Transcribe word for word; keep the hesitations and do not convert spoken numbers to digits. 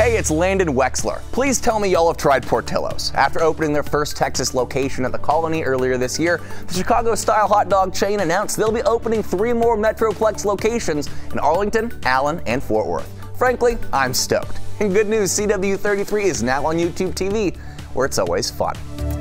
Hey, it's Landon Wexler. Please tell me y'all have tried Portillo's. After opening their first Texas location at the Colony earlier this year, the Chicago-style hot dog chain announced they'll be opening three more Metroplex locations in Arlington, Allen, and Fort Worth. Frankly, I'm stoked. And good news, C W thirty-three is now on YouTube T V, where it's always fun.